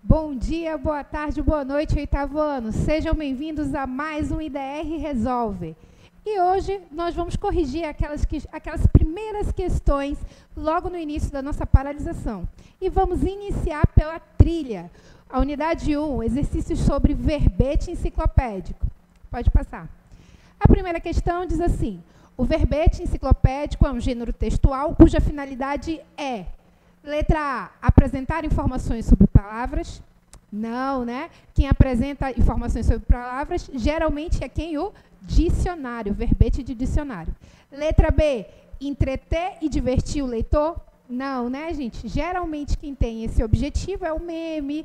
Bom dia, boa tarde, boa noite, oitavo ano. Sejam bem-vindos a mais um IDR Resolve. E hoje nós vamos corrigir aquelas primeiras questões logo no início da nossa paralisação. E vamos iniciar pela trilha. A unidade 1, exercícios sobre verbete enciclopédico. Pode passar. A primeira questão diz assim: o verbete enciclopédico é um gênero textual cuja finalidade é: letra A, apresentar informações sobre palavras. Não, né? Quem apresenta informações sobre palavras, geralmente é quem? O dicionário, verbete de dicionário. Letra B, entreter e divertir o leitor. Não, né, gente? Geralmente quem tem esse objetivo é o meme,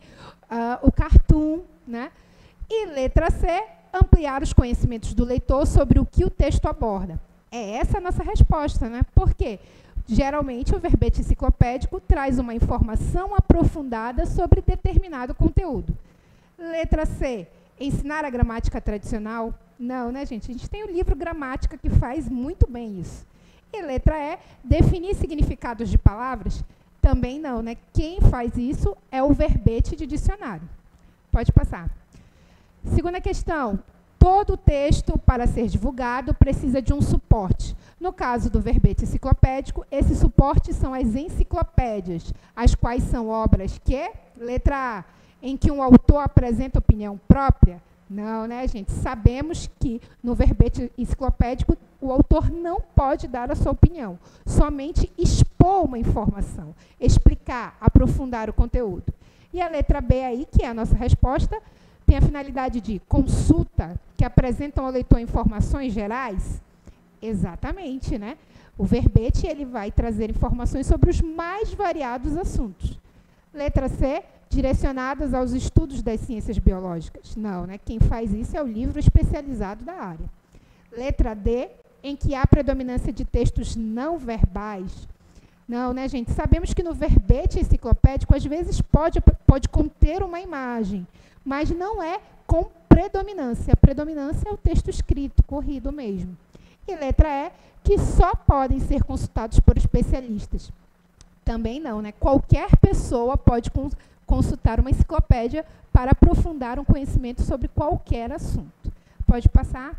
o cartoon, né? E letra C, ampliar os conhecimentos do leitor sobre o que o texto aborda. É essa a nossa resposta, né? Por quê? Geralmente, o verbete enciclopédico traz uma informação aprofundada sobre determinado conteúdo. Letra C, ensinar a gramática tradicional. Não, né, gente? A gente tem o livro Gramática que faz muito bem isso. E letra E, definir significados de palavras. Também não, né? Quem faz isso é o verbete de dicionário. Pode passar. Segunda questão. Todo texto, para ser divulgado, precisa de um suporte. No caso do verbete enciclopédico, esse suporte são as enciclopédias, as quais são obras que, letra A, em que um autor apresenta opinião própria. Não, né, gente? Sabemos que no verbete enciclopédico o autor não pode dar a sua opinião, somente expor uma informação, explicar, aprofundar o conteúdo. E a letra B aí, que é a nossa resposta, tem a finalidade de consulta, que apresentam ao leitor informações gerais. Exatamente, né? O verbete ele vai trazer informações sobre os mais variados assuntos. Letra C, direcionadas aos estudos das ciências biológicas. Não, né? Quem faz isso é o livro especializado da área. Letra D, em que há predominância de textos não verbais. Não, né, gente? Sabemos que no verbete enciclopédico, às vezes, pode conter uma imagem, mas não é com predominância. A predominância é o texto escrito, corrido mesmo. E letra E, que só podem ser consultados por especialistas. Também não, né? Qualquer pessoa pode consultar uma enciclopédia para aprofundar um conhecimento sobre qualquer assunto. Pode passar?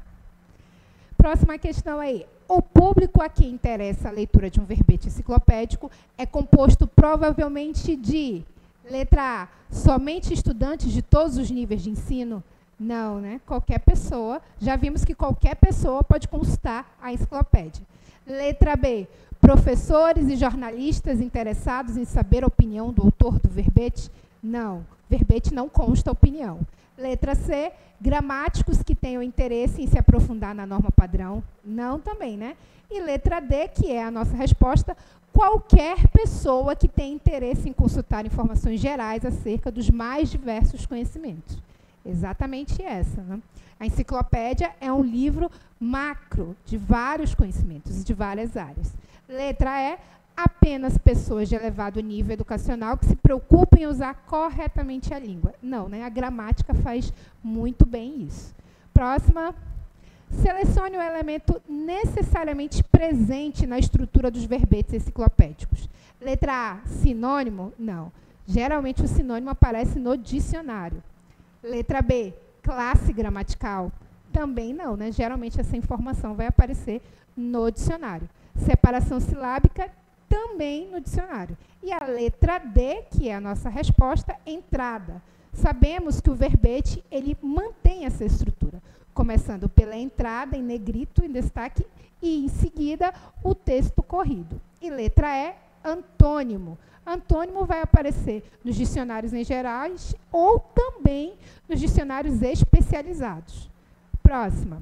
Próxima questão aí. O público a quem interessa a leitura de um verbete enciclopédico é composto provavelmente de, letra A, somente estudantes de todos os níveis de ensino. Não, né? Qualquer pessoa. Já vimos que qualquer pessoa pode consultar a enciclopédia. Letra B, professores e jornalistas interessados em saber a opinião do autor do verbete. Não, verbete não consta opinião. Letra C, gramáticos que tenham interesse em se aprofundar na norma padrão. Não também, né? E letra D, que é a nossa resposta, qualquer pessoa que tenha interesse em consultar informações gerais acerca dos mais diversos conhecimentos. Exatamente essa, né? A enciclopédia é um livro macro de vários conhecimentos e de várias áreas. Letra E, apenas pessoas de elevado nível educacional que se preocupem em usar corretamente a língua. Não, né? A gramática faz muito bem isso. Próxima. Selecione o elemento necessariamente presente na estrutura dos verbetes enciclopédicos. Letra A, sinônimo? Não. Geralmente o sinônimo aparece no dicionário. Letra B, classe gramatical? Também não, né? Geralmente essa informação vai aparecer no dicionário. Separação silábica? Também no dicionário. E a letra D, que é a nossa resposta, entrada. Sabemos que o verbete ele mantém essa estrutura, começando pela entrada em negrito, em destaque, e em seguida o texto corrido. E letra E, antônimo. Antônimo vai aparecer nos dicionários em gerais ou também nos dicionários especializados. Próxima.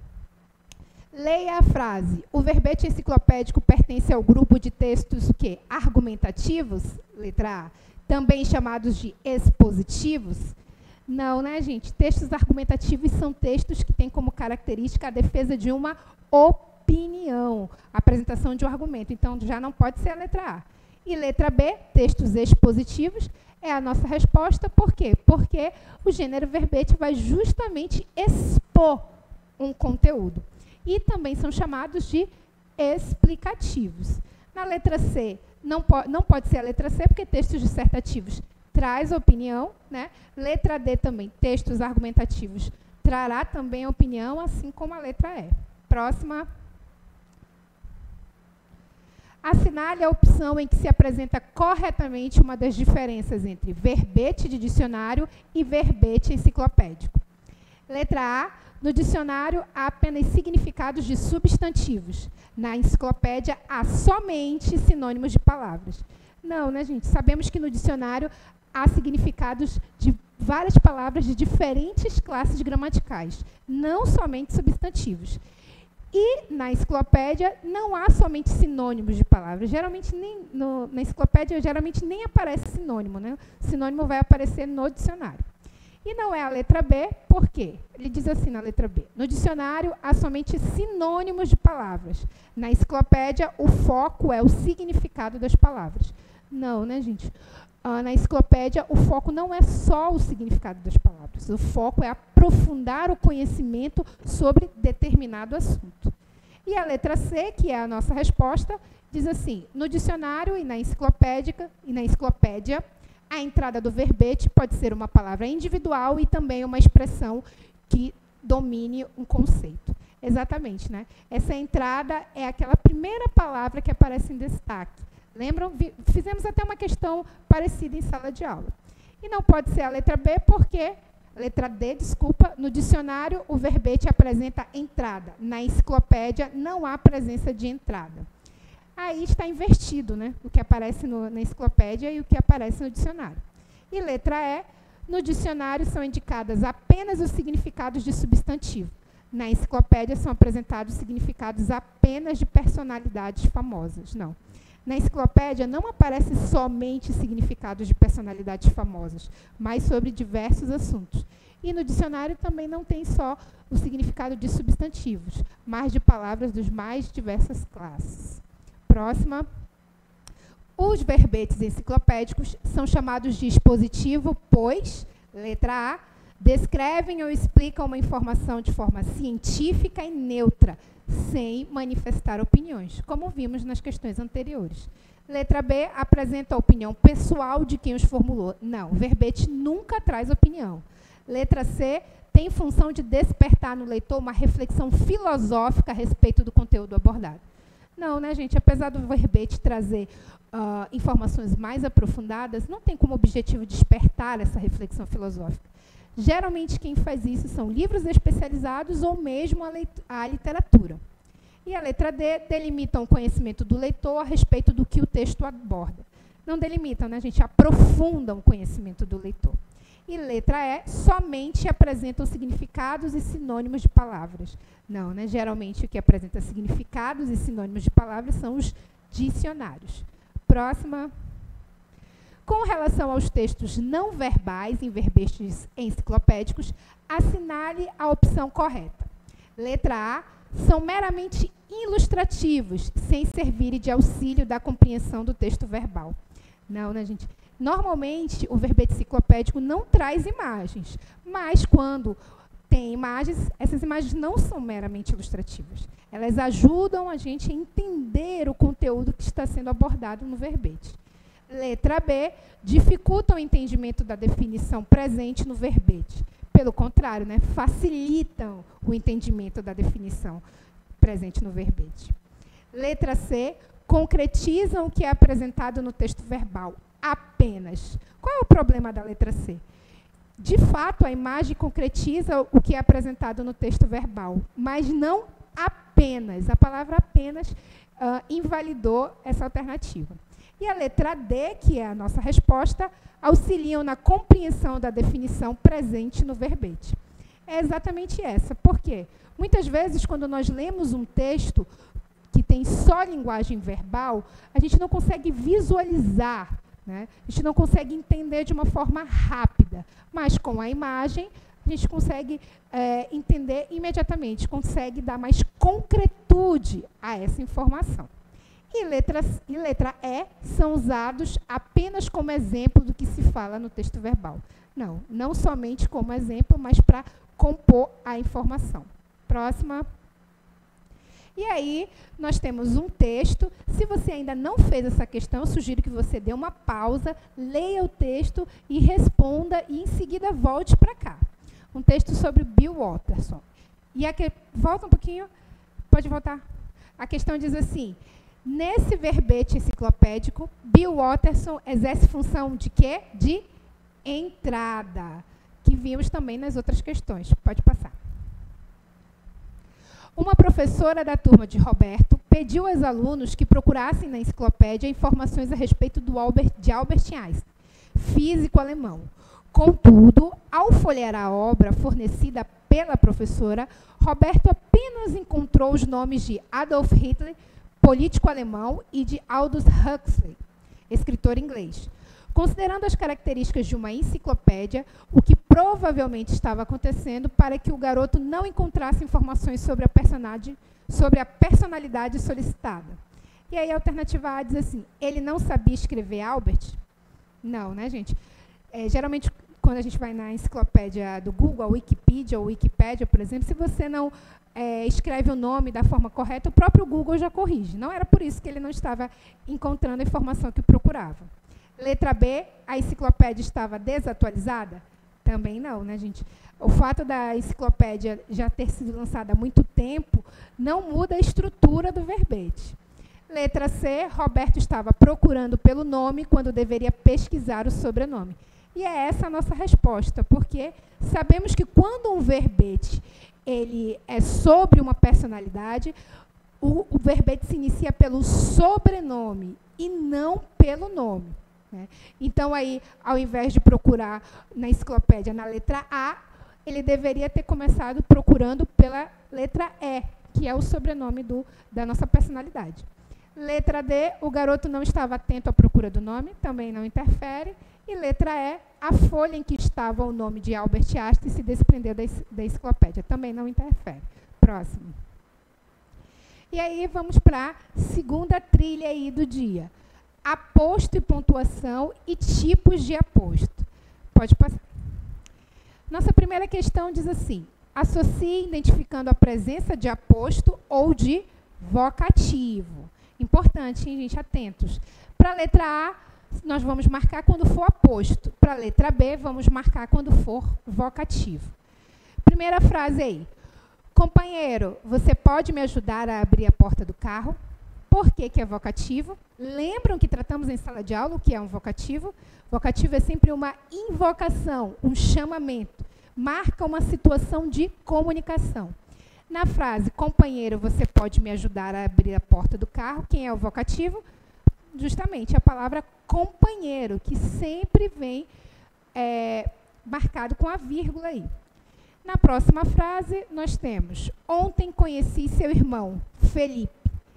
Leia a frase. O verbete enciclopédico pertence ao grupo de textos o quê? Argumentativos? Letra A. Também chamados de expositivos? Não, né, gente? Textos argumentativos são textos que têm como característica a defesa de uma opinião, a apresentação de um argumento. Então, já não pode ser a letra A. E letra B, textos expositivos, é a nossa resposta. Por quê? Porque o gênero verbete vai justamente expor um conteúdo. E também são chamados de explicativos. Na letra C, não pode ser a letra C, porque textos dissertativos traz opinião, né? Letra D também, textos argumentativos, trará também opinião, assim como a letra E. Próxima. Assinale a opção em que se apresenta corretamente uma das diferenças entre verbete de dicionário e verbete enciclopédico. Letra A. No dicionário, há apenas significados de substantivos. Na enciclopédia, há somente sinônimos de palavras. Não, né, gente? Sabemos que no dicionário há significados de várias palavras de diferentes classes gramaticais, não somente substantivos. E na enciclopédia não há somente sinônimos de palavras. Geralmente, na enciclopédia, geralmente nem aparece sinônimo, né? O sinônimo vai aparecer no dicionário. E não é a letra B, por quê? Ele diz assim na letra B. No dicionário, há somente sinônimos de palavras. Na enciclopédia, o foco é o significado das palavras. Não, né, gente? Na enciclopédia, o foco não é só o significado das palavras. O foco é aprofundar o conhecimento sobre determinado assunto. E a letra C, que é a nossa resposta, diz assim, no dicionário e na enciclopédia, a entrada do verbete pode ser uma palavra individual e também uma expressão que domine um conceito. Exatamente, né? Essa entrada é aquela primeira palavra que aparece em destaque. Lembram? Fizemos até uma questão parecida em sala de aula. E não pode ser a letra B, porque, letra D, desculpa, no dicionário o verbete apresenta entrada. Na enciclopédia não há presença de entrada. Aí está invertido, né? O que aparece na enciclopédia e o que aparece no dicionário. E letra E, no dicionário são indicadas apenas os significados de substantivo. Na enciclopédia são apresentados significados apenas de personalidades famosas. Não. Na enciclopédia não aparece somente significados de personalidades famosas, mas sobre diversos assuntos. E no dicionário também não tem só o significado de substantivos, mas de palavras dos mais diversas classes. Próxima. Os verbetes enciclopédicos são chamados de expositivo, pois, letra A, descrevem ou explicam uma informação de forma científica e neutra, sem manifestar opiniões, como vimos nas questões anteriores. Letra B, apresenta a opinião pessoal de quem os formulou. Não, o verbete nunca traz opinião. Letra C, tem função de despertar no leitor uma reflexão filosófica a respeito do conteúdo abordado. Não, né, gente? Apesar do verbete trazer informações mais aprofundadas, não tem como objetivo despertar essa reflexão filosófica. Geralmente, quem faz isso são livros especializados ou mesmo a literatura. E a letra D delimitam o conhecimento do leitor a respeito do que o texto aborda. Não delimitam, né, gente? Aprofundam o conhecimento do leitor. E letra E, somente apresentam significados e sinônimos de palavras. Não, né? Geralmente, o que apresenta significados e sinônimos de palavras são os dicionários. Próxima. Com relação aos textos não verbais em verbetes enciclopédicos, assinale a opção correta. Letra A, são meramente ilustrativos, sem servirem de auxílio da compreensão do texto verbal. Não, né, gente? Normalmente, o verbete enciclopédico não traz imagens, mas quando tem imagens, essas imagens não são meramente ilustrativas. Elas ajudam a gente a entender o conteúdo que está sendo abordado no verbete. Letra B, dificultam o entendimento da definição presente no verbete. Pelo contrário, né, facilitam o entendimento da definição presente no verbete. Letra C, concretizam o que é apresentado no texto verbal apenas. Qual é o problema da letra C? De fato, a imagem concretiza o que é apresentado no texto verbal, mas não apenas. A palavra apenas invalidou essa alternativa. E a letra D, que é a nossa resposta, auxiliam na compreensão da definição presente no verbete. É exatamente essa. Por quê? Muitas vezes, quando nós lemos um texto que tem só linguagem verbal, a gente não consegue visualizar, né? A gente não consegue entender de uma forma rápida. Mas, com a imagem, a gente consegue entender imediatamente, consegue dar mais concretude a essa informação. E letra E são usados apenas como exemplo do que se fala no texto verbal. Não, não somente como exemplo, mas para compor a informação. Próxima. E aí, nós temos um texto. Se você ainda não fez essa questão, eu sugiro que você dê uma pausa, leia o texto e responda, e em seguida volte para cá. Um texto sobre Bill Watterson. E aqui, volta um pouquinho, pode voltar. A questão diz assim: nesse verbete enciclopédico, Bill Watterson exerce função de quê? De entrada, que vimos também nas outras questões. Pode passar. Uma professora da turma de Roberto pediu aos alunos que procurassem na enciclopédia informações a respeito de Albert Einstein, físico alemão. Contudo, ao folhear a obra fornecida pela professora, Roberto apenas encontrou os nomes de Adolf Hitler, político alemão, e de Aldous Huxley, escritor inglês. Considerando as características de uma enciclopédia, o que provavelmente estava acontecendo para que o garoto não encontrasse informações sobre a personalidade solicitada. E aí a alternativa A diz assim: ele não sabia escrever Albert? Não, né, gente? Geralmente, quando a gente vai na enciclopédia do Google, a Wikipedia ou Wikipédia, por exemplo, se você não escreve o nome da forma correta, o próprio Google já corrige. Não era por isso que ele não estava encontrando a informação que procurava. Letra B, a enciclopédia estava desatualizada? Também não, né, gente? O fato da enciclopédia já ter sido lançada há muito tempo não muda a estrutura do verbete. Letra C, Roberto estava procurando pelo nome quando deveria pesquisar o sobrenome. E é essa a nossa resposta, porque sabemos que quando um verbete ele é sobre uma personalidade, o verbete se inicia pelo sobrenome e não pelo nome. Então, aí, ao invés de procurar na enciclopédia na letra A, ele deveria ter começado procurando pela letra E, que é o sobrenome da nossa personalidade. Letra D, o garoto não estava atento à procura do nome, também não interfere. E letra E, a folha em que estava o nome de Albert Einstein se desprendeu da enciclopédia, também não interfere. Próximo. E aí, vamos para a segunda trilha aí do dia. Aposto e pontuação e tipos de aposto. Pode passar. Nossa primeira questão diz assim: associe identificando a presença de aposto ou de vocativo. Importante, hein, gente? Atentos. Para a letra A, nós vamos marcar quando for aposto. Para a letra B, vamos marcar quando for vocativo. Primeira frase aí. Companheiro, você pode me ajudar a abrir a porta do carro? Por que é vocativo? Lembram que tratamos em sala de aula o que é um vocativo? Vocativo é sempre uma invocação, um chamamento. Marca uma situação de comunicação. Na frase, companheiro, você pode me ajudar a abrir a porta do carro, quem é o vocativo? Justamente a palavra companheiro, que sempre vem marcado com a vírgula aí. Na próxima frase, nós temos: ontem conheci seu irmão, Felipe.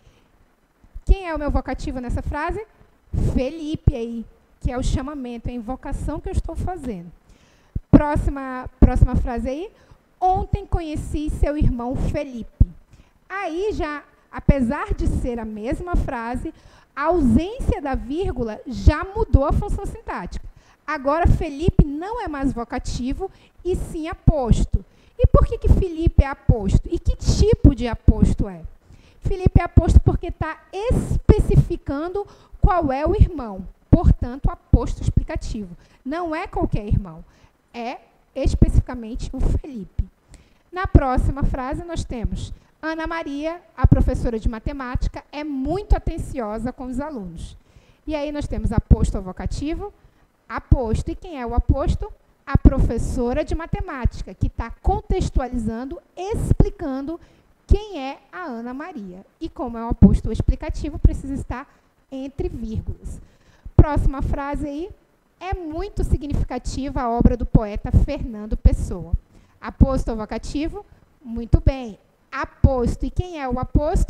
Quem é o meu vocativo nessa frase? Felipe aí, que é o chamamento, a invocação que eu estou fazendo. Próxima frase aí. Ontem conheci seu irmão Felipe. Aí já, apesar de ser a mesma frase, a ausência da vírgula já mudou a função sintática. Agora, Felipe não é mais vocativo, e sim aposto. E por que Felipe é aposto? E que tipo de aposto é? Felipe é aposto porque está especificando qual é o irmão. Portanto, aposto explicativo. Não é qualquer irmão. É especificamente o Felipe. Na próxima frase, nós temos: Ana Maria, a professora de matemática, é muito atenciosa com os alunos. E aí nós temos aposto ao vocativo, aposto. E quem é o aposto? A professora de matemática, que está contextualizando, explicando quem é a Ana Maria. E como é um aposto explicativo, precisa estar entre vírgulas. Próxima frase aí. É muito significativa a obra do poeta Fernando Pessoa. Aposto ao vocativo? Muito bem. Aposto. E quem é o aposto?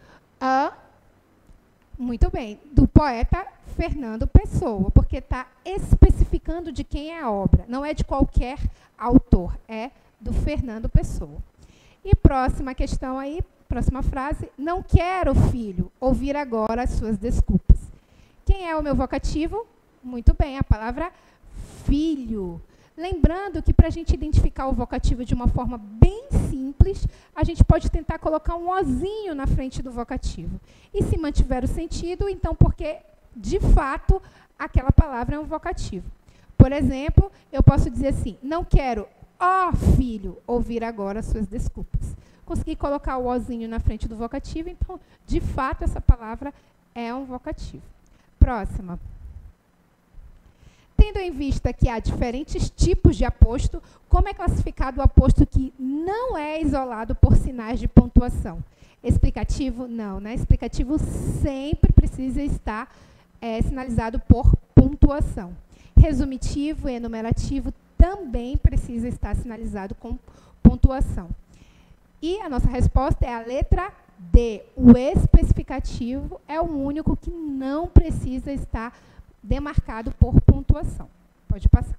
Muito bem. Do poeta Fernando Pessoa, porque está especificando de quem é a obra. Não é de qualquer autor, é do Fernando Pessoa. E próxima questão aí, próxima frase. Não quero, filho, ouvir agora as suas desculpas. Quem é o meu vocativo? Muito bem, a palavra filho. Lembrando que, para a gente identificar o vocativo de uma forma bem simples, a gente pode tentar colocar um ozinho na frente do vocativo. E se mantiver o sentido, então, porque, de fato, aquela palavra é um vocativo. Por exemplo, eu posso dizer assim, não quero, ó filho, ouvir agora suas desculpas. Consegui colocar o ozinho na frente do vocativo, então, de fato, essa palavra é um vocativo. Próxima. Tendo em vista que há diferentes tipos de aposto, como é classificado o aposto que não é isolado por sinais de pontuação? Explicativo? Não, né? Explicativo sempre precisa estar sinalizado por pontuação. Resumitivo e enumerativo também precisa estar sinalizado com pontuação. E a nossa resposta é a letra D. O especificativo é o único que não precisa estar demarcado por pontuação. Pode passar.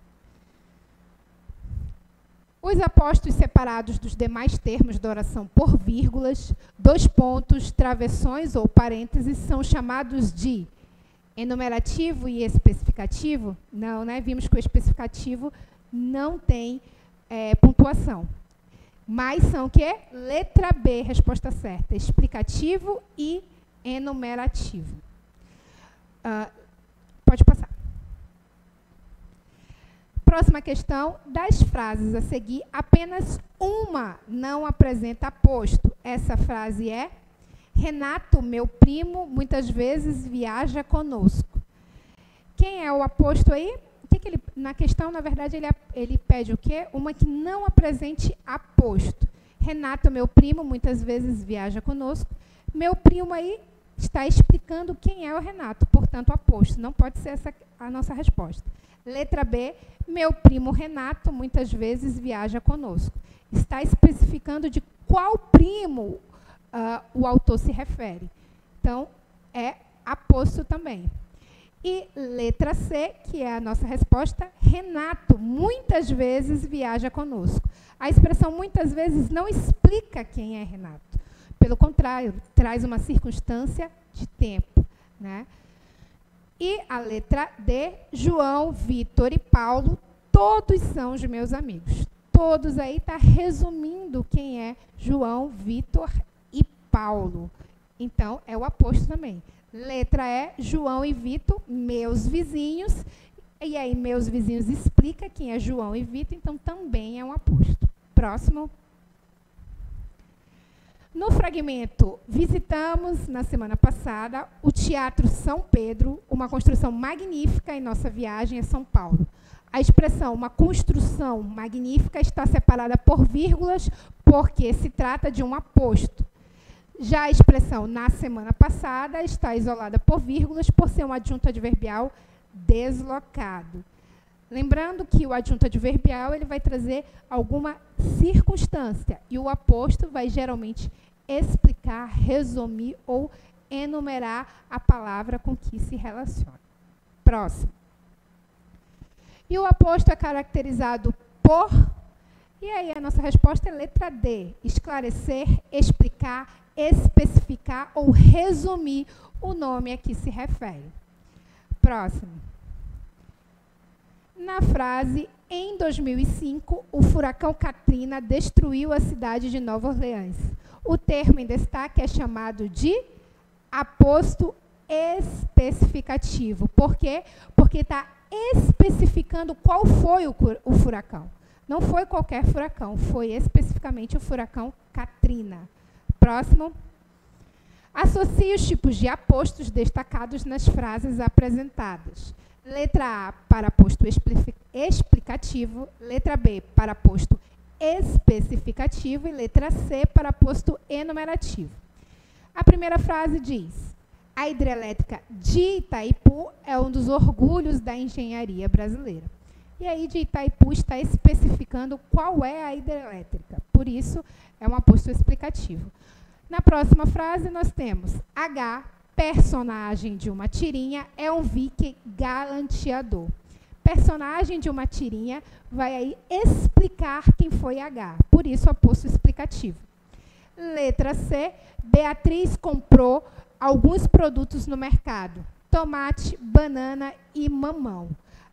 Os apostos separados dos demais termos da oração por vírgulas, dois pontos, travessões ou parênteses são chamados de enumerativo e especificativo? Não, né? Vimos que o especificativo não tem pontuação. Mas são o quê? Letra B, resposta certa. Explicativo e enumerativo. Pode passar. Próxima questão. Das frases a seguir, apenas uma não apresenta aposto. Essa frase é: Renato, meu primo, muitas vezes viaja conosco. Quem é o aposto aí? Na questão, na verdade, ele pede o quê? Uma que não apresente aposto. Renato, meu primo, muitas vezes viaja conosco. Meu primo aí está explicando quem é o Renato, portanto, aposto. Não pode ser essa a nossa resposta. Letra B, meu primo Renato muitas vezes viaja conosco. Está especificando de qual primo o autor se refere. Então, é aposto também. E letra C, que é a nossa resposta, Renato muitas vezes viaja conosco. A expressão muitas vezes não explica quem é Renato. Pelo contrário, traz uma circunstância de tempo, né? E a letra D, João, Vitor e Paulo, todos são os meus amigos. Todos aí está resumindo quem é João, Vitor e Paulo. Então, é o aposto também. Letra E, João e Vitor, meus vizinhos. E aí, meus vizinhos explica quem é João e Vitor, então também é um aposto. Próximo. No fragmento, visitamos, na semana passada, o Teatro São Pedro, uma construção magnífica em nossa viagem a São Paulo. A expressão, uma construção magnífica, está separada por vírgulas, porque se trata de um aposto. Já a expressão, na semana passada, está isolada por vírgulas, por ser um adjunto adverbial deslocado. Lembrando que o adjunto adverbial ele vai trazer alguma circunstância, e o aposto vai geralmente explicar, resumir ou enumerar a palavra com que se relaciona. Próximo. E o aposto é caracterizado por... E aí a nossa resposta é letra D. Esclarecer, explicar, especificar ou resumir o nome a que se refere. Próximo. Na frase, em 2005, o furacão Katrina destruiu a cidade de Nova Orleans. O termo em destaque é chamado de aposto especificativo. Por quê? Porque está especificando qual foi o furacão. Não foi qualquer furacão, foi especificamente o furacão Katrina. Próximo. Associe os tipos de apostos destacados nas frases apresentadas. Letra A para aposto explicativo, letra B para aposto especificativo e letra C para aposto enumerativo. A primeira frase diz: a hidrelétrica de Itaipu é um dos orgulhos da engenharia brasileira. E aí de Itaipu está especificando qual é a hidrelétrica. Por isso, é um aposto explicativo. Na próxima frase, nós temos H, personagem de uma tirinha, é um viking galanteador. Personagem de uma tirinha vai aí explicar quem foi H. Por isso, aposto explicativo. Letra C, Beatriz comprou alguns produtos no mercado. Tomate, banana e mamão.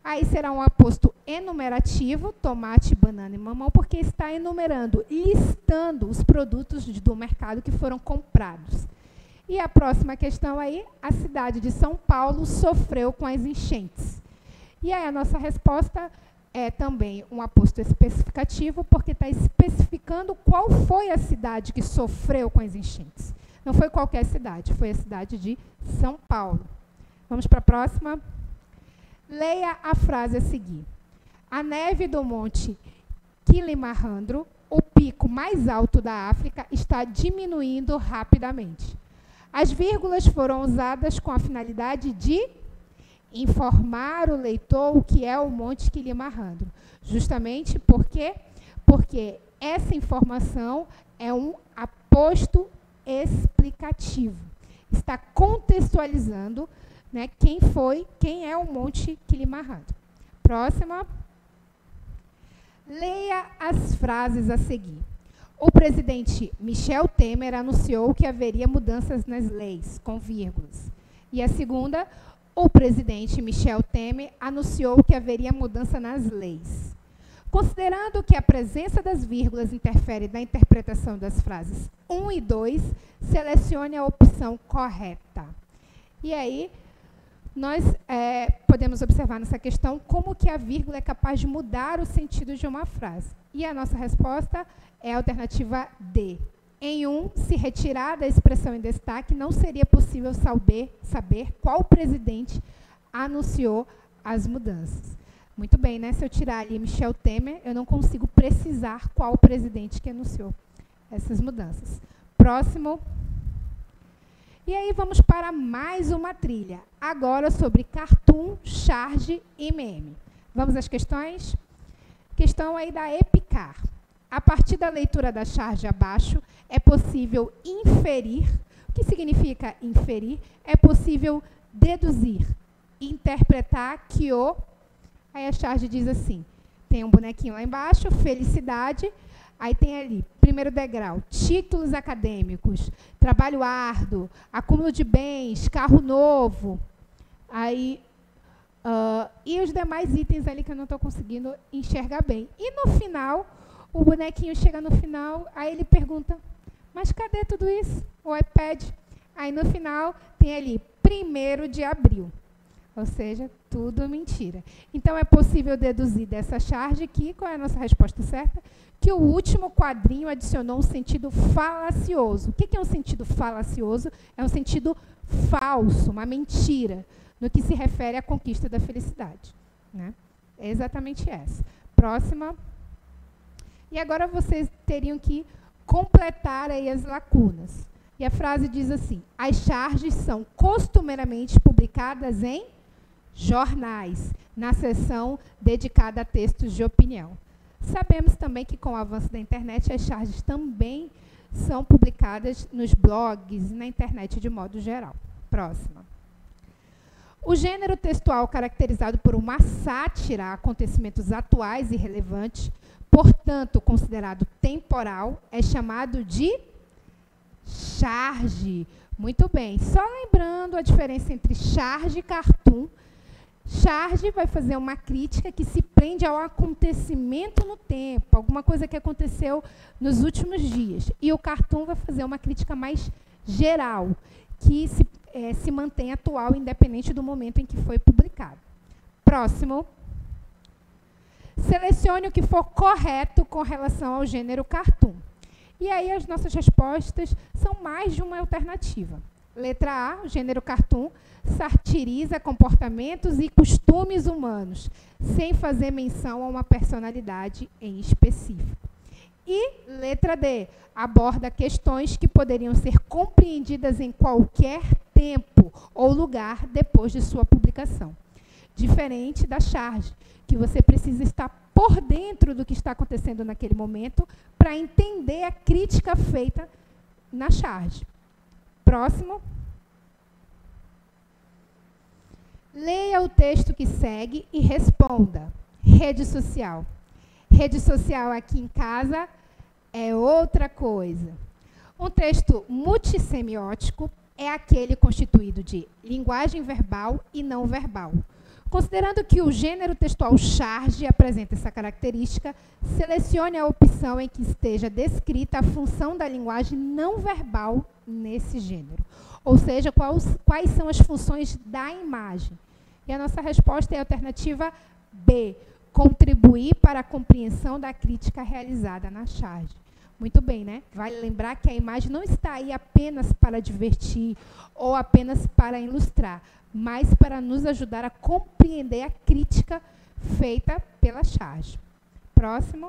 Aí será um aposto enumerativo, tomate, banana e mamão, porque está enumerando, listando os produtos do mercado que foram comprados. E a próxima questão aí, a cidade de São Paulo sofreu com as enchentes. E aí a nossa resposta é também um aposto especificativo, porque está especificando qual foi a cidade que sofreu com as enchentes. Não foi qualquer cidade, foi a cidade de São Paulo. Vamos para a próxima. Leia a frase a seguir. A neve do monte Kilimanjaro, o pico mais alto da África, está diminuindo rapidamente. As vírgulas foram usadas com a finalidade de informar o leitor o que é o monte Kilimanjaro. Justamente porque essa informação é um aposto explicativo. Está contextualizando, né, quem é o monte Kilimanjaro. Próxima. Leia as frases a seguir. O presidente Michel Temer anunciou que haveria mudanças nas leis, com vírgulas. E a segunda, o presidente Michel Temer anunciou que haveria mudança nas leis. Considerando que a presença das vírgulas interfere na interpretação das frases 1 e 2, selecione a opção correta. E aí, nós podemos observar nessa questão como que a vírgula é capaz de mudar o sentido de uma frase. E a nossa resposta é a alternativa D. Em 1, se retirar da expressão em destaque, não seria possível saber qual presidente anunciou as mudanças. Muito bem, né? Se eu tirar ali Michel Temer, eu não consigo precisar qual presidente que anunciou essas mudanças. Próximo. E aí vamos para mais uma trilha, agora sobre Cartoon, Charge e Meme. Vamos às questões? Questão aí da EPICAR. A partir da leitura da charge abaixo, é possível inferir. O que significa inferir? É possível deduzir, interpretar que o... Aí a charge diz assim, tem um bonequinho lá embaixo, felicidade, aí tem ali, primeiro degrau, títulos acadêmicos, trabalho árduo, acúmulo de bens, carro novo, aí, e os demais itens ali que eu não estou conseguindo enxergar bem. E no final, o bonequinho chega no final, aí ele pergunta, mas cadê tudo isso? O iPad. Aí no final tem ali, 1º de abril. Ou seja, tudo mentira. Então, é possível deduzir dessa charge aqui, qual é a nossa resposta certa? Que o último quadrinho adicionou um sentido falacioso. O que é um sentido falacioso? É um sentido falso, uma mentira, no que se refere à conquista da felicidade, né? É exatamente essa. Próxima. E agora vocês teriam que completar aí as lacunas. E a frase diz assim, as charges são costumeiramente publicadas em jornais, na seção dedicada a textos de opinião. Sabemos também que, com o avanço da internet, as charges também são publicadas nos blogs e na internet de modo geral. Próxima. O gênero textual caracterizado por uma sátira a acontecimentos atuais e relevantes, portanto, considerado temporal, é chamado de charge. Muito bem. Só lembrando a diferença entre charge e cartoon. Charge vai fazer uma crítica que se prende ao acontecimento no tempo, alguma coisa que aconteceu nos últimos dias. E o cartoon vai fazer uma crítica mais geral, que se mantém atual, independente do momento em que foi publicado. Próximo. Selecione o que for correto com relação ao gênero cartoon. E aí as nossas respostas são mais de uma alternativa. Letra A, o gênero cartoon satiriza comportamentos e costumes humanos, sem fazer menção a uma personalidade em específico. E letra D, aborda questões que poderiam ser compreendidas em qualquer tempo ou lugar depois de sua publicação. Diferente da charge, que você precisa estar por dentro do que está acontecendo naquele momento para entender a crítica feita na charge. Próximo. Leia o texto que segue e responda. Rede social. Rede social aqui em casa é outra coisa. Um texto multissemiótico é aquele constituído de linguagem verbal e não verbal. Considerando que o gênero textual charge apresenta essa característica, selecione a opção em que esteja descrita a função da linguagem não verbal nesse gênero. Ou seja, quais são as funções da imagem. E a nossa resposta é a alternativa B, contribuir para a compreensão da crítica realizada na charge. Muito bem, né? Vale lembrar que a imagem não está aí apenas para divertir ou apenas para ilustrar, mas para nos ajudar a compreender a crítica feita pela charge. Próximo.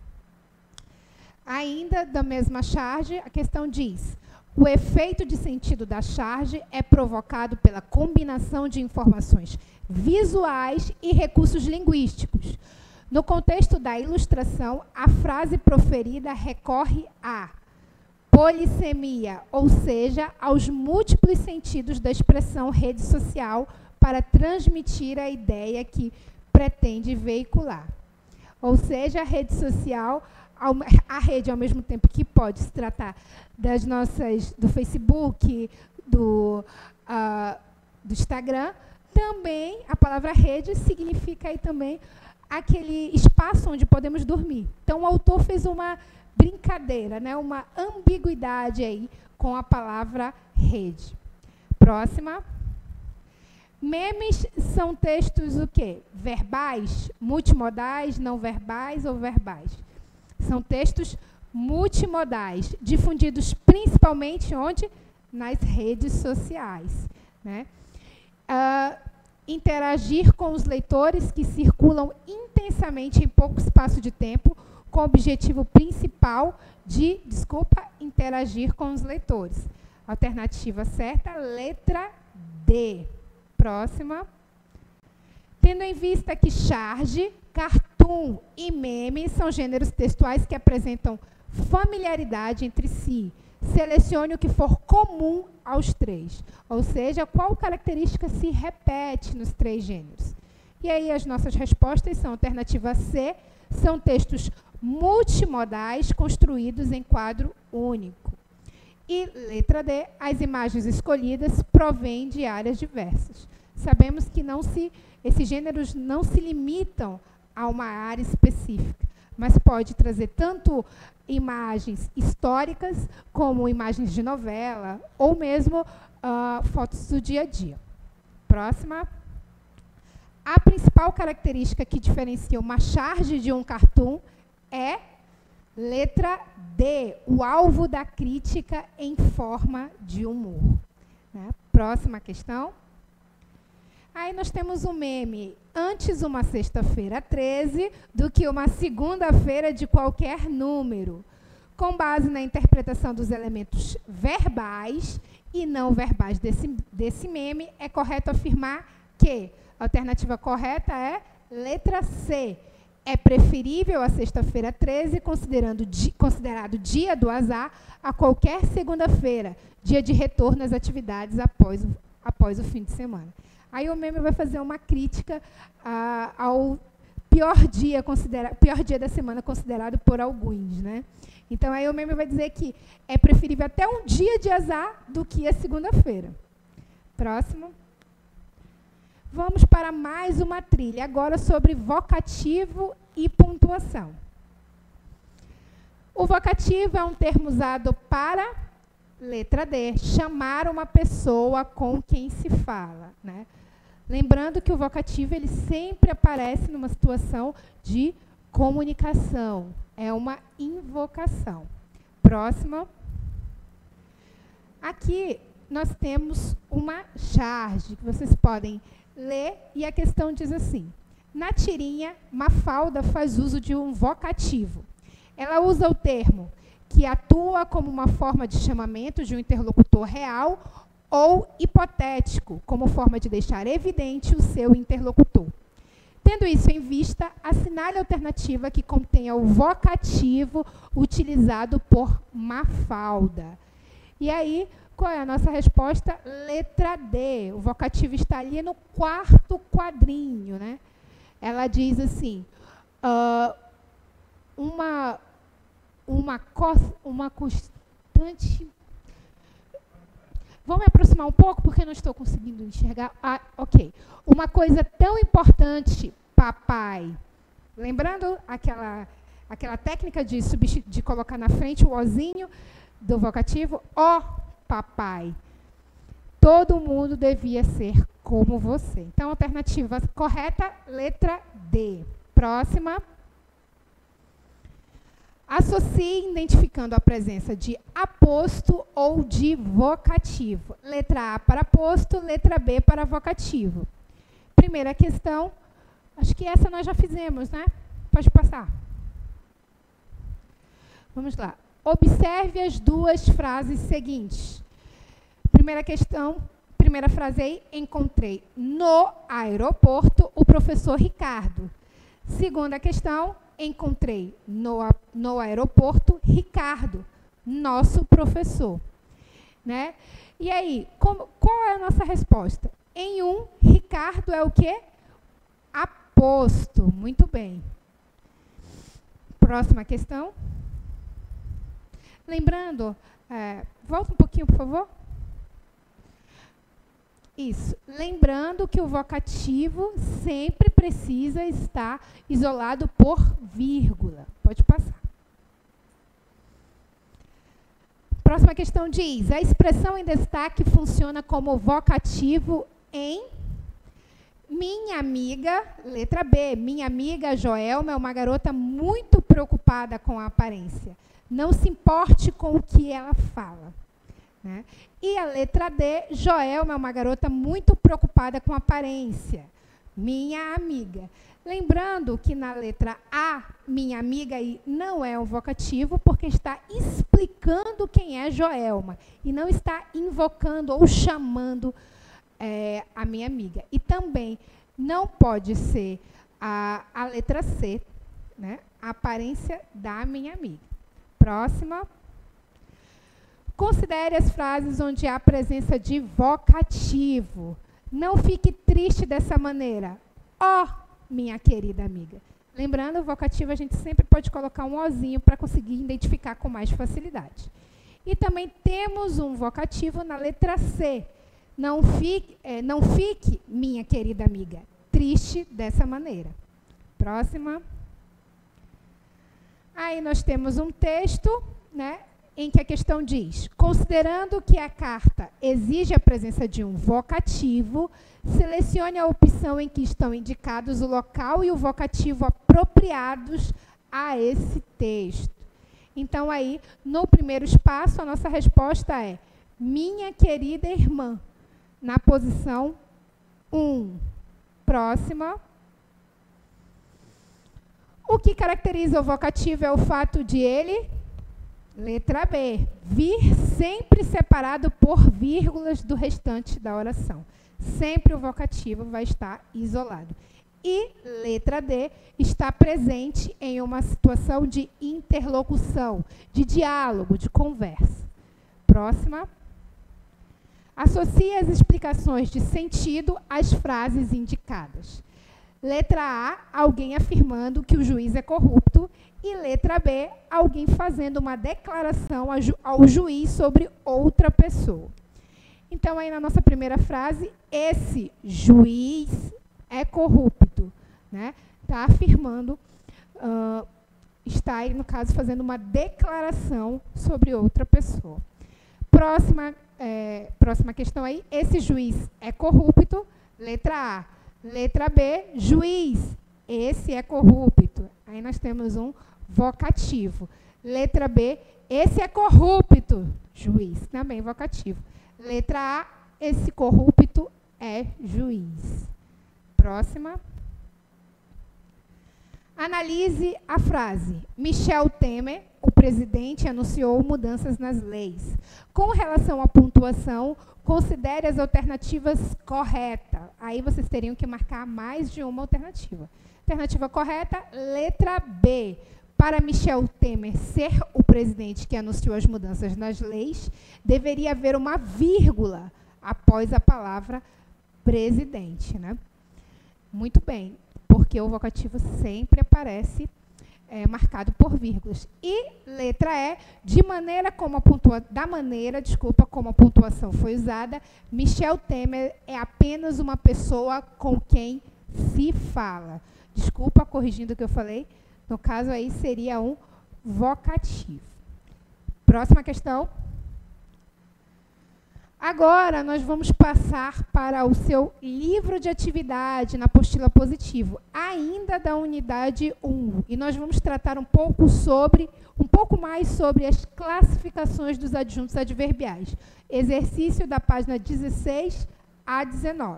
Ainda da mesma charge, a questão diz: o efeito de sentido da charge é provocado pela combinação de informações visuais e recursos linguísticos. No contexto da ilustração, a frase proferida recorre à polissemia, ou seja, aos múltiplos sentidos da expressão rede social para transmitir a ideia que pretende veicular. Ou seja, a rede social, a rede, ao mesmo tempo que pode se tratar do Facebook, do Instagram, também a palavra rede significa aí também aquele espaço onde podemos dormir. Então, o autor fez uma brincadeira, né, uma ambiguidade aí com a palavra rede. Próxima. Memes são textos o quê? Verbais, multimodais, não verbais ou verbais? São textos multimodais, difundidos principalmente onde? Nas redes sociais, né? Interagir com os leitores que circulam intensamente em pouco espaço de tempo, com o objetivo principal de, interagir com os leitores. Alternativa certa, letra D. Próxima. Tendo em vista que charge, cartoon e meme são gêneros textuais que apresentam familiaridade entre si, selecione o que for comum aos três. Ou seja, qual característica se repete nos três gêneros. E aí as nossas respostas são: alternativa C, são textos multimodais construídos em quadro único. E letra D, as imagens escolhidas provêm de áreas diversas. Sabemos que esses gêneros não se limitam a uma área específica, mas pode trazer tanto imagens históricas, como imagens de novela, ou mesmo fotos do dia a dia. Próxima. A principal característica que diferencia uma charge de um cartoon é letra D, o alvo da crítica em forma de humor. Né? Próxima questão. Aí nós temos um meme: antes uma sexta-feira 13 do que uma segunda-feira de qualquer número. Com base na interpretação dos elementos verbais e não verbais desse meme, é correto afirmar que a alternativa correta é letra C. É preferível a sexta-feira 13, considerado dia do azar, a qualquer segunda-feira, dia de retorno às atividades após o fim de semana. Aí o meme vai fazer uma crítica ao pior dia da semana considerado por alguns, né? Então, aí o meme vai dizer que é preferível até um dia de azar do que a segunda-feira. Próximo. Vamos para mais uma trilha, agora sobre vocativo e pontuação. O vocativo é um termo usado para, letra D, chamar uma pessoa com quem se fala, né? Lembrando que o vocativo ele sempre aparece numa situação de comunicação. É uma invocação. Próxima. Aqui nós temos uma charge que vocês podem ler e a questão diz assim: na tirinha, Mafalda faz uso de um vocativo. Ela usa o termo que atua como uma forma de chamamento de um interlocutor real ou hipotético, como forma de deixar evidente o seu interlocutor. Tendo isso em vista, assinale a alternativa que contenha o vocativo utilizado por Mafalda. E aí, qual é a nossa resposta? Letra D. O vocativo está ali no quarto quadrinho, né? Ela diz assim: uma constante Vou me aproximar um pouco, porque não estou conseguindo enxergar. Ah, ok. Uma coisa tão importante, papai. Lembrando aquela técnica de colocar na frente o ozinho do vocativo? Ó, papai. Todo mundo devia ser como você. Então, alternativa correta, letra D. Próxima. Associe identificando a presença de aposto ou de vocativo. Letra A para aposto, letra B para vocativo. Primeira questão, acho que essa nós já fizemos, né? Pode passar. Vamos lá. Observe as duas frases seguintes. Primeira questão, primeira frase aí, encontrei no aeroporto o professor Ricardo. Segunda questão, encontrei no aeroporto Ricardo, nosso professor. Né? E aí, qual é a nossa resposta? Em um, Ricardo é o quê? Aposto. Muito bem. Próxima questão. Lembrando, volta um pouquinho, por favor. Isso. Lembrando que o vocativo sempre precisa estar isolado por vírgula. Pode passar. Próxima questão diz, a expressão em destaque funciona como vocativo em minha amiga, letra B, minha amiga Joelma é uma garota muito preocupada com a aparência. Não se importe com o que ela fala. Né? E a letra D, Joelma é uma garota muito preocupada com a aparência. Minha amiga. Lembrando que na letra A, minha amiga aí não é um vocativo, porque está explicando quem é Joelma. E não está invocando ou chamando a minha amiga. E também não pode ser a letra C, né? A aparência da minha amiga. Próxima. Considere as frases onde há presença de vocativo. Não fique triste dessa maneira. Ó, minha querida amiga. Lembrando, o vocativo a gente sempre pode colocar um ozinho para conseguir identificar com mais facilidade. E também temos um vocativo na letra C. Não fique, minha querida amiga, triste dessa maneira. Próxima. Aí nós temos um texto, né? Em que a questão diz, considerando que a carta exige a presença de um vocativo, selecione a opção em que estão indicados o local e o vocativo apropriados a esse texto. Então, aí, no primeiro espaço, a nossa resposta é minha querida irmã, na posição 1. Próxima. O que caracteriza o vocativo é o fato de ele... Letra B, vir sempre separado por vírgulas do restante da oração. Sempre o vocativo vai estar isolado. E, letra D, está presente em uma situação de interlocução, de diálogo, de conversa. Próxima. Associe as explicações de sentido às frases indicadas. Letra A, alguém afirmando que o juiz é corrupto. E letra B, alguém fazendo uma declaração ao juiz sobre outra pessoa. Então, aí na nossa primeira frase, esse juiz é corrupto. Né? Está afirmando, está aí, no caso, fazendo uma declaração sobre outra pessoa. Próxima questão aí, esse juiz é corrupto. Letra A. Letra B, juiz, esse é corrupto. Aí nós temos um vocativo. Letra B, esse é corrupto, juiz, também vocativo. Letra A, esse corrupto é juiz. Próxima. Analise a frase. Michel Temer, o presidente, anunciou mudanças nas leis. Com relação à pontuação, considere as alternativas corretas. Aí vocês teriam que marcar mais de uma alternativa. Alternativa correta, letra B. Para Michel Temer ser o presidente que anunciou as mudanças nas leis, deveria haver uma vírgula após a palavra presidente. Né? Muito bem, porque o vocativo sempre aparece marcado por vírgulas. E letra E, da maneira como a pontuação foi usada, Michel Temer é apenas uma pessoa com quem se fala. Desculpa, corrigindo o que eu falei, no caso aí seria um vocativo. Próxima questão. Agora, nós vamos passar para o seu livro de atividade na apostila positivo, ainda da unidade 1. E nós vamos tratar um pouco mais sobre as classificações dos adjuntos adverbiais. Exercício da página 16 a 19.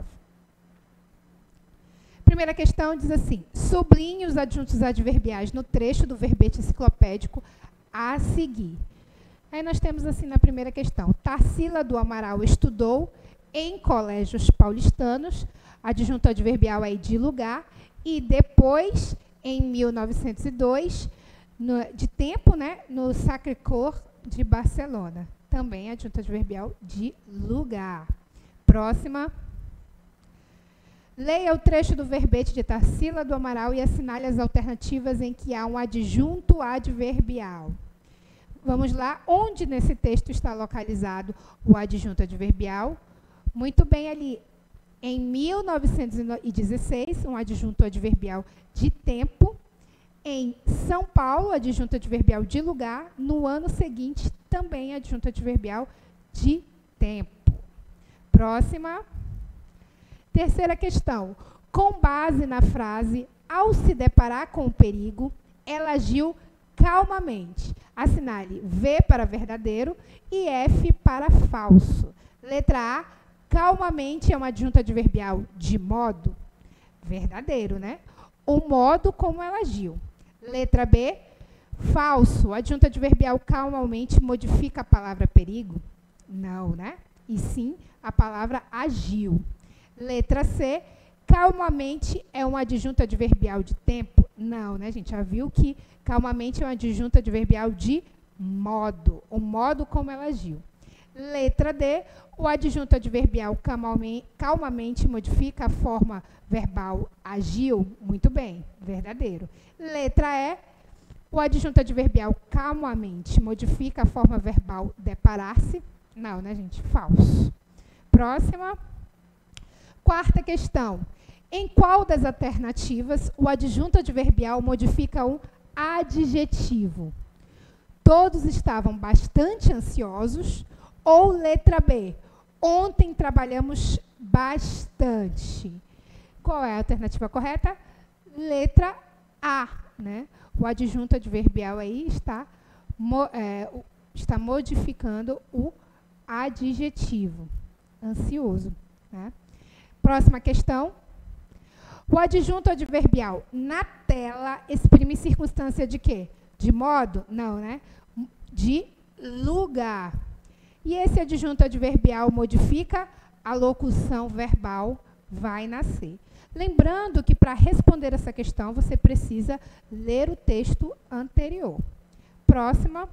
Primeira questão diz assim: sublinhe os adjuntos adverbiais no trecho do verbete enciclopédico a seguir. Aí nós temos assim na primeira questão: Tarsila do Amaral estudou em colégios paulistanos, adjunto adverbial aí de lugar, e depois, em 1902, de tempo, né, no Sacré-Cœur de Barcelona. Também adjunto adverbial de lugar. Próxima. Leia o trecho do verbete de Tarsila do Amaral e assinale as alternativas em que há um adjunto adverbial. Vamos lá, onde nesse texto está localizado o adjunto adverbial? Muito bem, ali em 1916, um adjunto adverbial de tempo. Em São Paulo, adjunto adverbial de lugar. No ano seguinte, também adjunto adverbial de tempo. Próxima. Terceira questão. Com base na frase, ao se deparar com o perigo, ela agiu calmamente. Assinale V para verdadeiro e F para falso. Letra A, calmamente é um adjunto adverbial de modo. Verdadeiro, né? O modo como ela agiu. Letra B, falso. O adjunto adverbial calmamente modifica a palavra perigo? Não, né? E sim, a palavra agiu. Letra C, calmamente é um adjunto adverbial de tempo? Não, né, gente? Já viu que calmamente é um adjunto adverbial de modo. O modo como ela agiu. Letra D, o adjunto adverbial calmamente modifica a forma verbal agiu? Muito bem, verdadeiro. Letra E, o adjunto adverbial calmamente modifica a forma verbal deparar-se? Não, né, gente? Falso. Próxima. Quarta questão. Em qual das alternativas o adjunto adverbial modifica um adjetivo? Todos estavam bastante ansiosos. Ou letra B, ontem trabalhamos bastante. Qual é a alternativa correta? Letra A, né? O adjunto adverbial aí está modificando o adjetivo. Ansioso, né? Próxima questão. O adjunto adverbial na tela exprime circunstância de quê? De modo? Não, né? De lugar. E esse adjunto adverbial modifica a locução verbal vai nascer. Lembrando que para responder essa questão, você precisa ler o texto anterior. Próxima.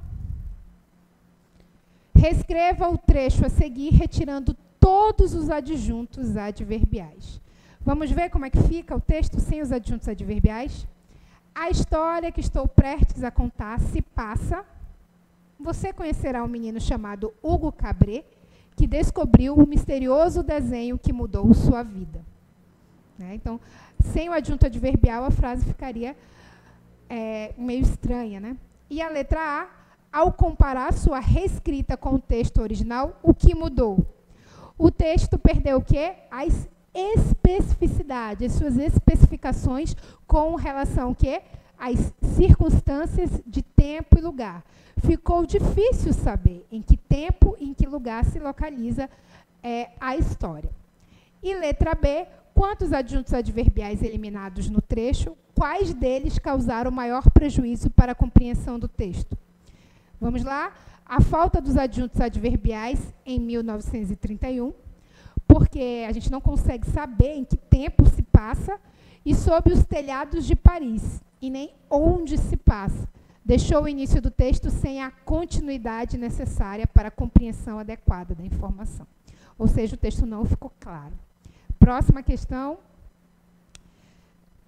Reescreva o trecho a seguir, retirando todos os adjuntos adverbiais. Vamos ver como é que fica o texto sem os adjuntos adverbiais? A história que estou prestes a contar se passa. Você conhecerá um menino chamado Hugo Cabret, que descobriu o misterioso desenho que mudou sua vida. Né? Então, sem o adjunto adverbial, a frase ficaria meio estranha. Né? E a letra A, ao comparar sua reescrita com o texto original, o que mudou? O texto perdeu o quê? As especificidades, as suas especificações com relação ao quê? Às circunstâncias de tempo e lugar. Ficou difícil saber em que tempo e em que lugar se localiza a história. E letra B, quantos adjuntos adverbiais eliminados no trecho, quais deles causaram maior prejuízo para a compreensão do texto? Vamos lá? A falta dos adjuntos adverbiais em 1931, porque a gente não consegue saber em que tempo se passa, e sob os telhados de Paris, e nem onde se passa. Deixou o início do texto sem a continuidade necessária para a compreensão adequada da informação. Ou seja, o texto não ficou claro. Próxima questão.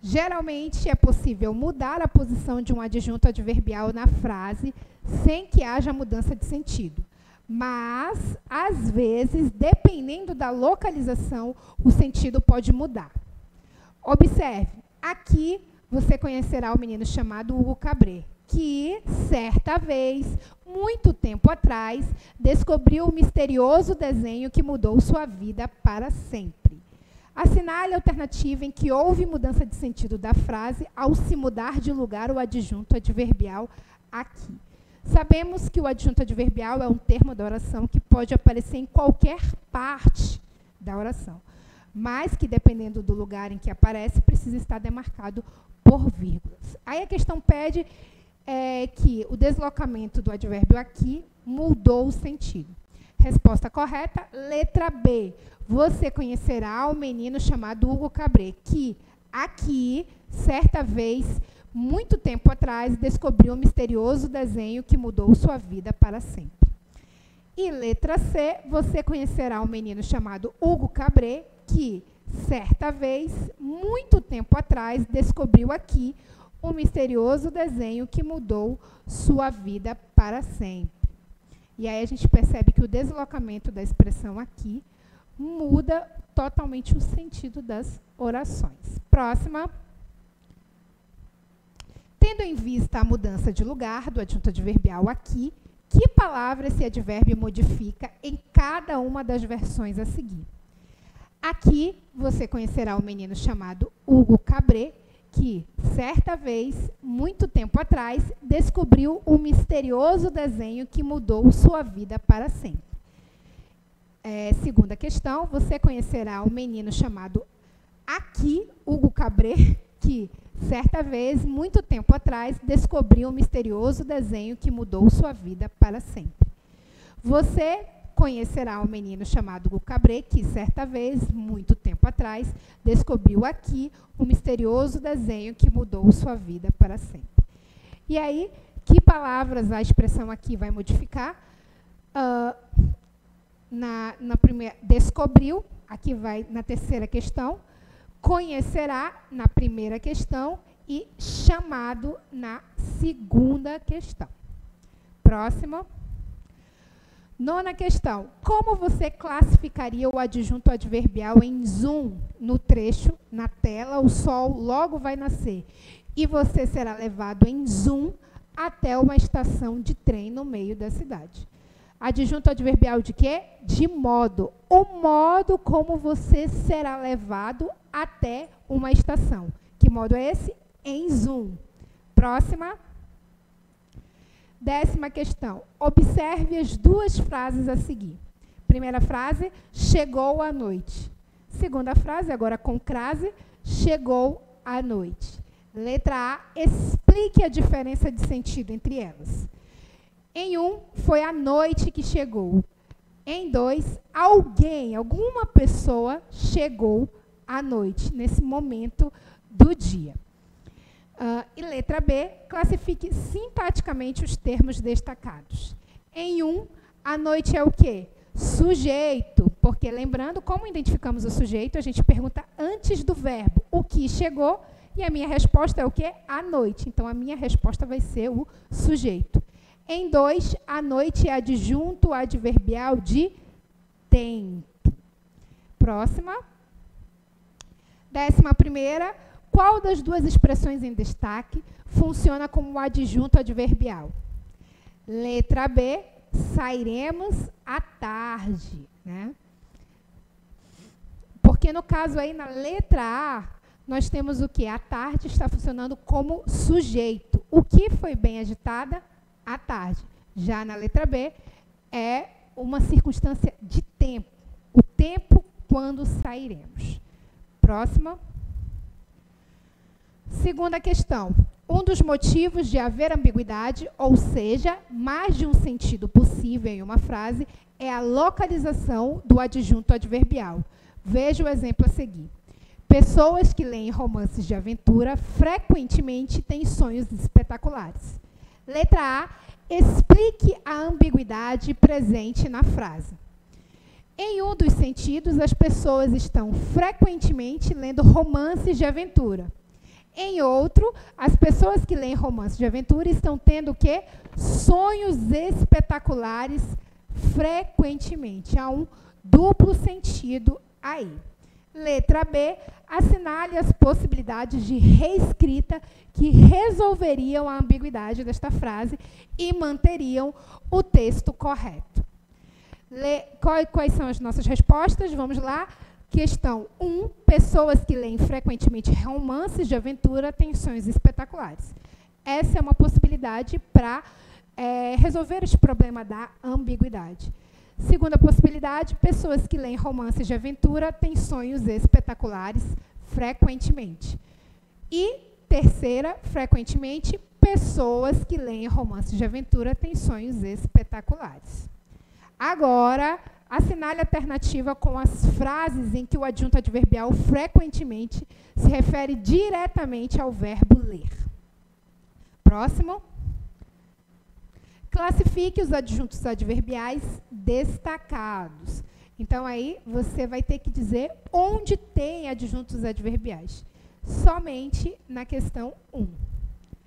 Geralmente, é possível mudar a posição de um adjunto adverbial na frase sem que haja mudança de sentido. Mas, às vezes, dependendo da localização, o sentido pode mudar. Observe, aqui você conhecerá o menino chamado Hugo Cabret, que, certa vez, muito tempo atrás, descobriu o misterioso desenho que mudou sua vida para sempre. Assinale a alternativa em que houve mudança de sentido da frase ao se mudar de lugar o adjunto adverbial aqui. Sabemos que o adjunto adverbial é um termo da oração que pode aparecer em qualquer parte da oração, mas que, dependendo do lugar em que aparece, precisa estar demarcado por vírgulas. Aí a questão pede que o deslocamento do advérbio aqui mudou o sentido. Resposta correta, letra B. Você conhecerá o menino chamado Hugo Cabret, que aqui, certa vez, muito tempo atrás, descobriu um misterioso desenho que mudou sua vida para sempre. E letra C, você conhecerá um menino chamado Hugo Cabret, que, certa vez, muito tempo atrás, descobriu aqui um misterioso desenho que mudou sua vida para sempre. E aí a gente percebe que o deslocamento da expressão aqui muda totalmente o sentido das orações. Próxima. Tendo em vista a mudança de lugar do adjunto adverbial aqui, que palavra esse advérbio modifica em cada uma das versões a seguir? Aqui você conhecerá um menino chamado Hugo Cabret, que, certa vez, muito tempo atrás, descobriu um misterioso desenho que mudou sua vida para sempre. Segunda questão, você conhecerá um menino chamado aqui, Hugo Cabret, que, certa vez, muito tempo atrás, descobriu um misterioso desenho que mudou sua vida para sempre. Você conhecerá um menino chamado Hugo Cabret, que, certa vez, muito tempo atrás, descobriu aqui um misterioso desenho que mudou sua vida para sempre. E aí, que palavras a expressão aqui vai modificar? Na primeira, descobriu, aqui vai na terceira questão, conhecerá na primeira questão e chamado na segunda questão. Próxima. Nona questão. Como você classificaria o adjunto adverbial em zoom no trecho, na tela, o sol logo vai nascer e você será levado em zoom até uma estação de trem no meio da cidade? Adjunto adverbial de quê? De modo. O modo como você será levado até uma estação. Que modo é esse? Em zoom. Próxima. 10ª questão. Observe as duas frases a seguir. Primeira frase, chegou à noite. Segunda frase, agora com crase, chegou à noite. Letra A, explique a diferença de sentido entre elas. Em um, foi a noite que chegou. Em dois, alguém, alguma pessoa chegou à noite, nesse momento do dia. E letra B, classifique simpaticamente os termos destacados. Em um, a noite é o quê? Sujeito, porque lembrando, como identificamos o sujeito, a gente pergunta antes do verbo o que chegou, e a minha resposta é o quê? A noite. Então, a minha resposta vai ser o sujeito. Em dois, a noite é adjunto adverbial de tempo. Próxima. 11ª. Qual das duas expressões em destaque funciona como adjunto adverbial? Letra B, sairemos à tarde, né? Porque no caso aí, na letra A, nós temos o quê? A tarde está funcionando como sujeito. O que foi bem agitada? A tarde. Já na letra B, é uma circunstância de tempo. O tempo quando sairemos. Próxima. Segunda questão. Um dos motivos de haver ambiguidade, ou seja, mais de um sentido possível em uma frase, é a localização do adjunto adverbial. Veja o exemplo a seguir. Pessoas que leem romances de aventura frequentemente têm sonhos espetaculares. Letra A, explique a ambiguidade presente na frase. Em um dos sentidos, as pessoas estão frequentemente lendo romances de aventura. Em outro, as pessoas que leem romances de aventura estão tendo o quê? Sonhos espetaculares frequentemente. Há um duplo sentido aí. Letra B, assinale as possibilidades de reescrita que resolveriam a ambiguidade desta frase e manteriam o texto correto. Quais são as nossas respostas? Vamos lá. Questão 1. Pessoas que leem frequentemente romances de aventura têm sonhos espetaculares. Essa é uma possibilidade para resolver este problema da ambiguidade. Segunda possibilidade, pessoas que leem romances de aventura têm sonhos espetaculares frequentemente. E terceira, frequentemente, pessoas que leem romances de aventura têm sonhos espetaculares. Agora, assinale a alternativa com as frases em que o adjunto adverbial frequentemente se refere diretamente ao verbo ler. Próximo. Classifique os adjuntos adverbiais destacados. Então, aí, você vai ter que dizer onde tem adjuntos adverbiais. Somente na questão 1.